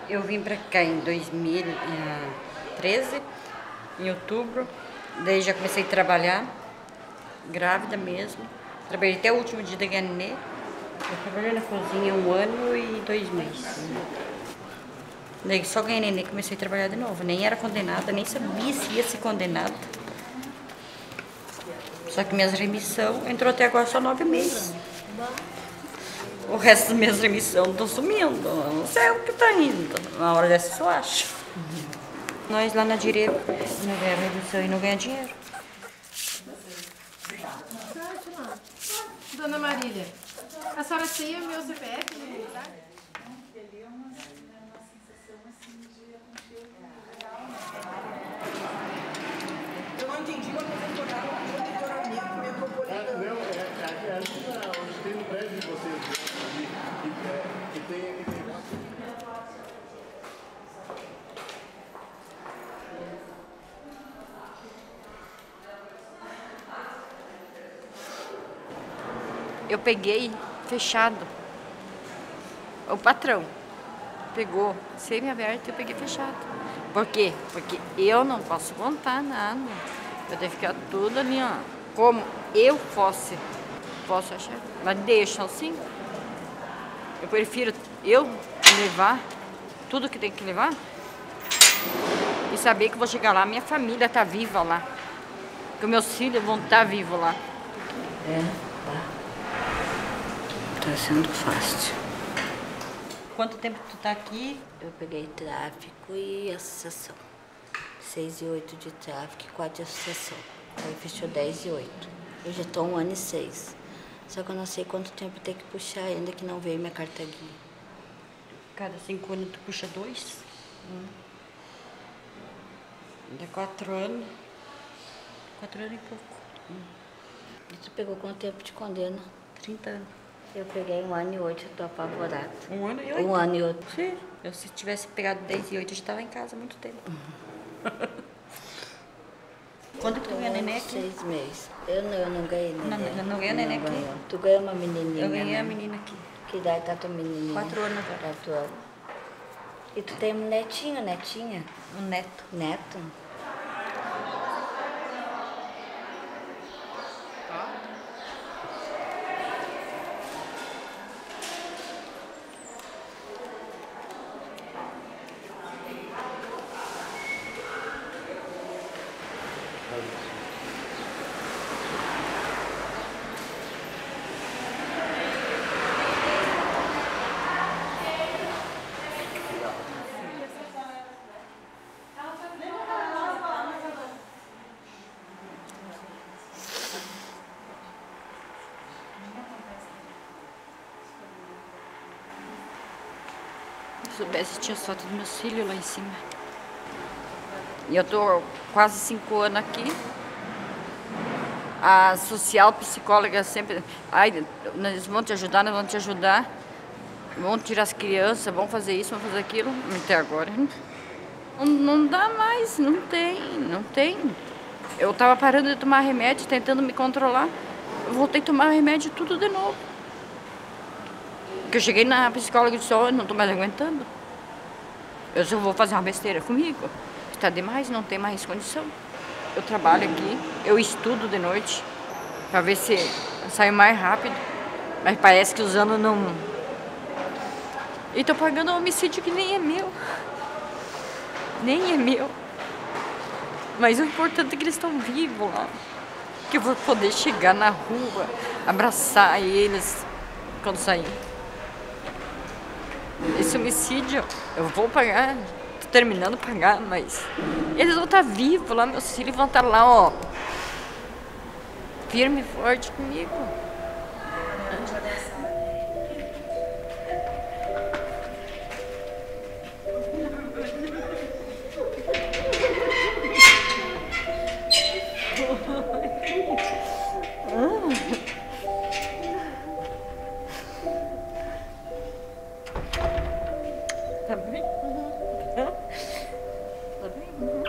Eu vim pra cá em 2013, em outubro. Daí já comecei a trabalhar, grávida mesmo. Trabalhei até o último dia da Ganê. Eu trabalhei na cozinha 1 ano e 2 meses. Daí só ganhei neném e comecei a trabalhar de novo. Nem era condenada, nem sabia se ia ser condenada. Só que minhas remissão entrou até agora só 9 meses. O resto das minhas remissões estão sumindo. Eu não sei o que está indo. Na hora dessa eu acho. Nós lá na Direva não ganhamos remissão e não ganhamos dinheiro. Dona Marília, a senhora tem o meu CPF? Eu não entendi quando você foi lá no monitoramento metropolitano. Não, aqui onde tem um prédio de vocês, que tem aquele negócio. Eu peguei fechado. O patrão pegou semi-aberto e eu peguei fechado. Por quê? Porque eu não posso contar nada. Eu tenho que ficar tudo ali, ó. Como eu posso achar. Mas deixa assim. Eu prefiro eu levar tudo que tem que levar e saber que vou chegar lá, minha família tá viva lá. Que meus filhos vão estar vivos lá. Tá sendo fácil. Quanto tempo tu tá aqui? Eu peguei tráfico e associação. 6 e 8 de tráfico e 4 de associação. Aí fechou 10 e 8. Eu já tô 1 ano e 6. Só que eu não sei quanto tempo tem que puxar ainda que não veio minha carta guia. Cada 5 anos tu puxa 2? Dá 4 anos. 4 anos e pouco. E tu pegou quanto tempo de condena? 30 anos. Eu peguei 1 ano e 8, eu tô apavorada. 1 ano e 8? 1 ano e 8. Sim. Eu, se tivesse pegado 10 e 8, eu já estava em casa há muito tempo. Quando que tu ganhou neném aqui? 6 meses. Eu não ganhei neném. Não ganhou neném aqui? Ganhou. Tu ganhou uma menininha, Eu ganhei né? a menina aqui. Que idade tá tua menininha? 4 anos agora. 4 anos. E tu tem um netinho, netinha? Um neto. Neto? Se soubesse, tinha foto dos meus filhos lá em cima. E eu tô quase 5 anos aqui. A social, psicóloga sempre... Ai, eles vão te ajudar, nós vamos te ajudar. Vão tirar as crianças, vão fazer isso, vão fazer aquilo. Até agora. Não dá mais, não tem. Eu tava parando de tomar remédio, tentando me controlar. Eu voltei a tomar remédio tudo de novo. Porque eu cheguei na psicóloga e disse, oh, eu não tô mais aguentando. Eu só vou fazer uma besteira comigo. Está demais, não tem mais condição. Eu trabalho aqui, eu estudo de noite, para ver se eu saio mais rápido. Mas parece que os anos não... E tô pagando um homicídio que nem é meu. Nem é meu. Mas o importante é que eles estão vivos lá. Que eu vou poder chegar na rua, abraçar eles quando sair. Esse homicídio eu vou pagar, tô terminando de pagar, mas eles vão estar vivos lá, meus filhos vão estar lá, ó, firme e forte comigo. Tá bem? Tá bem?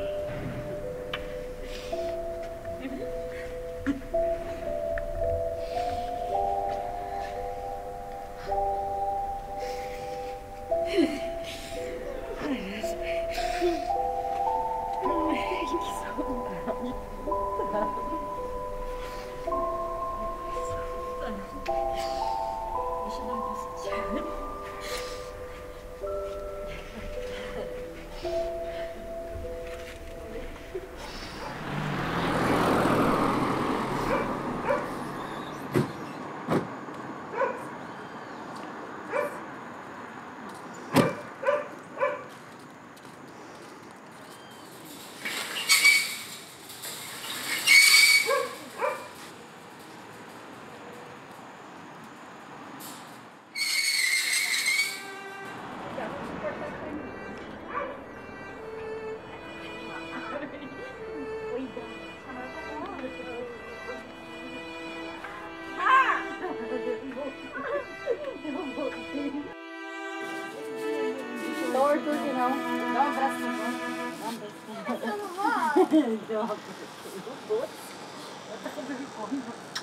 Arthur aqui, não. Dá um abraço pro João. Eu não vou. Tá com vergonha.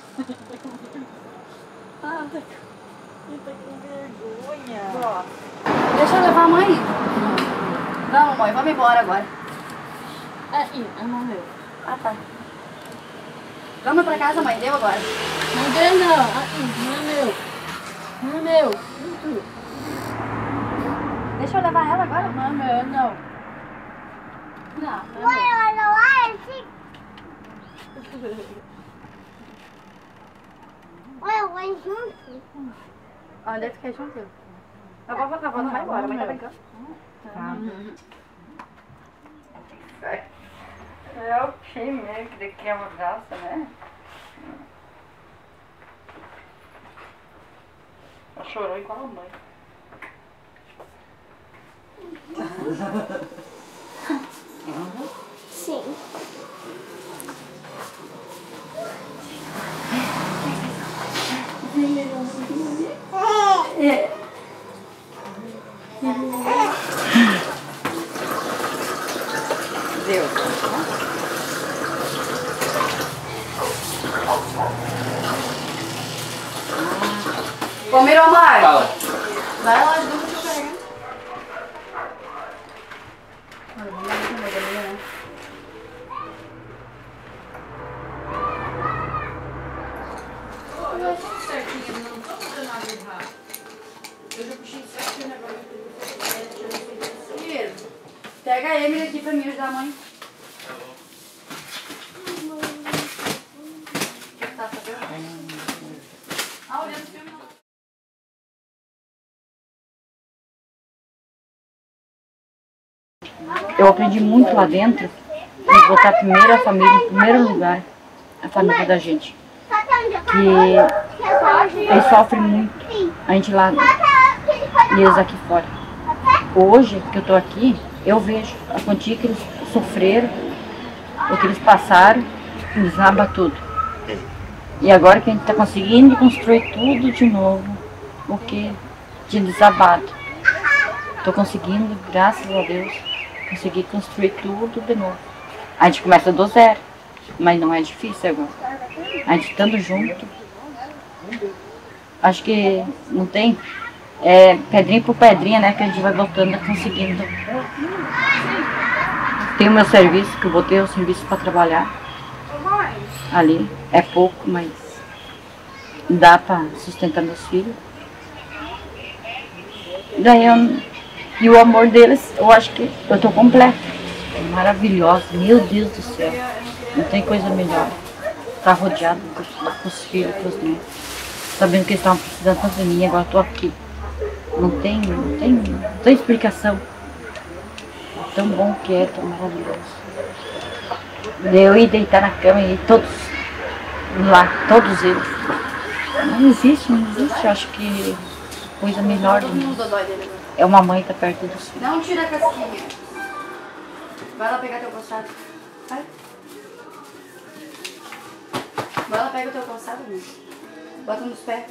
Ah, tá com vergonha. Ó, Deixa eu levar a mãe. Não, mãe, vamos embora agora. não deu. Ah, tá. Vamos pra casa, mãe. Deu agora. Não deu não. Não é meu. Não é meu. Deixa eu levar ela agora. Não é meu, não. Não, não é meu. Ah, deve ficar junto. A vovó não vai embora, a mãe tá brincando. É o time, né? Que daqui é uma graça, né? Ela chorou igual a mãe. Sim. Deu. Comeram, amar. Fala. Vai lá, ajuda que eu carregar. Pega a Emily aqui pra mim ajudar a mãe. O que tá fazendo? Ah, olhando o filme. Eu aprendi muito lá dentro de botar primeiro a família em primeiro lugar, a família da gente. Que eles sofrem muito, a gente lá e eles aqui fora. Hoje que eu tô aqui, eu vejo a quantia que eles sofreram, o que eles passaram, desaba tudo. E agora que a gente tá conseguindo construir tudo de novo, o que tinha desabado. Tô conseguindo, graças a Deus, conseguir construir tudo de novo. A gente começa do zero, mas não é difícil agora. A gente estando junto, acho que não tem, pedrinha por pedrinha, né, que a gente vai voltando, conseguindo. Tem o meu serviço, que eu botei o serviço para trabalhar ali, é pouco, mas dá para sustentar meus filhos. Daí e o amor deles, eu acho que eu tô completa. Maravilhosa, meu Deus do céu. Não tem coisa melhor. Tá rodeado com os filhos, com os netos. Sabendo que eles estavam precisando tanto de mim, agora eu tô aqui. Não tem explicação. Tão bom que é, tão maravilhoso. Eu ir deitar na cama e todos lá, todos eles. Não existe. Eu acho que coisa melhor do mundo. É uma mãe que tá perto dos filhos. Não tira a casquinha. Vai lá pegar teu calçado. Vai. Vai lá, pega o teu calçado, amigo. Bota nos pés.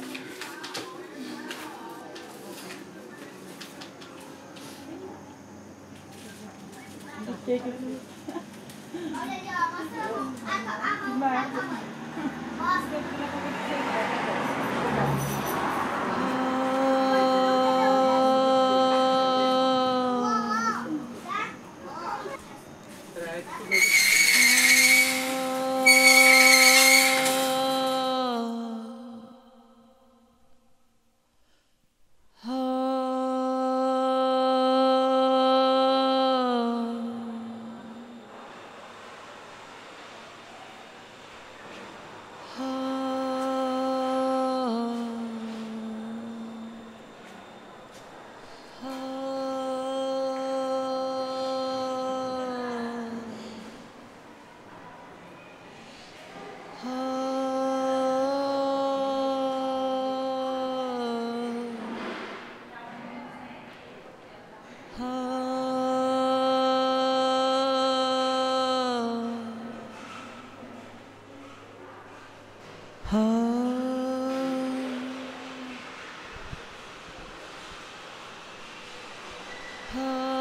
Ah